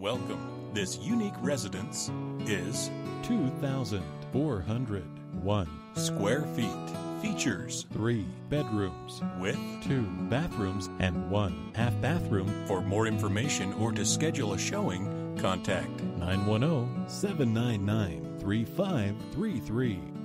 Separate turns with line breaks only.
Welcome. This unique residence is
2,401
square feet. Features
3 bedrooms
with
2 bathrooms and 1 half bathroom.
For more information or to schedule a showing, contact
910-799-3533.